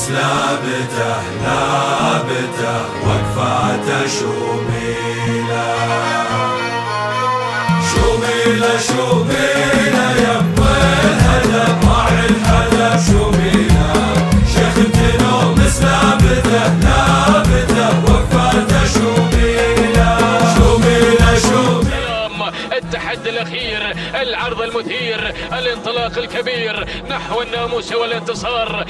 بس لابته وقفاته شوميله يبا الهدف راعي الهدف شوميله شيخ تنو بس لابته وقفاته شوميله التحدي الأخير، العرض المثير، الانطلاق الكبير نحو الناموس والانتصار.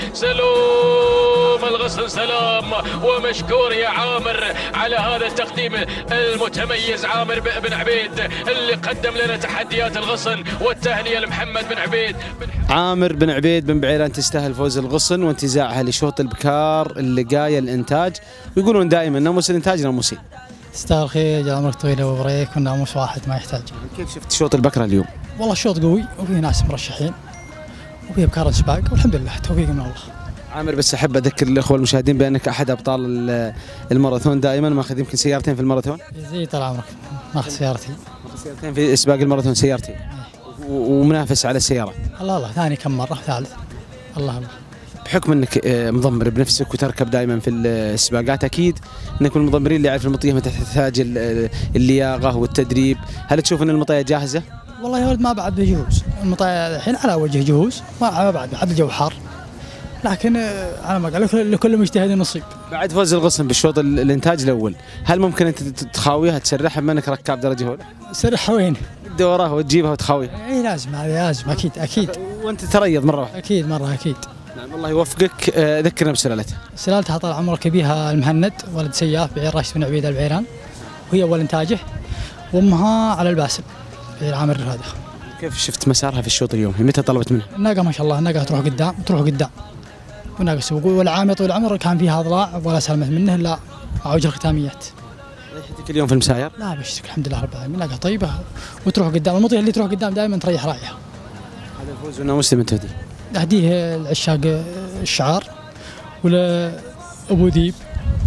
سلوم الغصن سلام، ومشكور يا عامر على هذا التقديم المتميز. عامر بن عبيد اللي قدم لنا تحديات الغصن، والتهنئة لمحمد بن عبيد. عامر بن عبيد بن بعيران تستاهل فوز الغصن وانتزاعها لشوط البكار اللقاية الإنتاج، ويقولون دائما ناموس الإنتاج ناموسين. تستاهل خير، جل عمرك طويل ابو بريك، والناموس واحد ما يحتاج. كيف شفت شوط البكره اليوم؟ والله شوط قوي وفيه ناس مرشحين وفيه بكار سباق، والحمد لله توفيق من الله. عامر بس احب اذكر الاخوه المشاهدين بانك احد ابطال الماراثون، دائما ماخذ يمكن سيارتين في الماراثون. زي طال عمرك ماخذ سيارتي. سيارتين في سباق الماراثون سيارتي. ومنافس على السياره. الله ثاني كم مره ثالث. الله. بحكم انك مضمر بنفسك وتركب دائما في السباقات، اكيد انك من المضمرين اللي يعرف المطيه متى تحتاج اللياقه والتدريب، هل تشوف ان المطيه جاهزه؟ والله يا ولد ما بعد بجهوز، المطيه الحين على وجه جهوز، ما بعد الجو حار، لكن على ما قال لكل مجتهد نصيب. بعد فوز الغصن بالشوط الانتاج الاول، هل ممكن انت تخاويها تسرحها بما انك ركاب درجه اولى؟ سرحها وين؟ الدوره وتجيبها وتخاويها. اي لازم، هذه لازم اكيد. وانت تريض مره واحده؟ اكيد مره اكيد. نعم الله يوفقك. ذكرنا بسلالتها. سلالتها طال عمرك بيها المهند ولد سياف بعير راشد بن عبيد البعيران، وهي اول انتاجه، وامها على الباسم بعير عامر هذا. كيف شفت مسارها في الشوط اليوم؟ متى طلبت منها؟ الناقه ما شاء الله، الناقه تروح قدام وناقه سوق، والعامر طول العمر كان فيها اضلاع ولا سلمت منه الا عوج الختاميات. ريحتك اليوم في المساير؟ لا بشتك الحمد لله رب العالمين، ناقه طيبه وتروح قدام، المطيح اللي تروح قدام دائما تريح راعيها. هذا الفوز والناموس من تهدي؟ أهديه العشاق الشعار، ولا أبو ذيب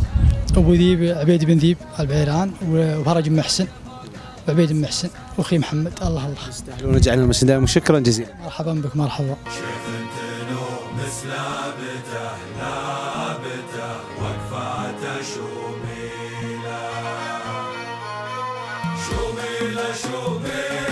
عبيد بن ذيب البعيران، وفرج بن محسن وعبيد بن محسن وأخي محمد. الله يستاهلون وجعلنا المسلمين دائما. شكرا جزيلا. مرحبا بك مرحبا. وقفاته شوميله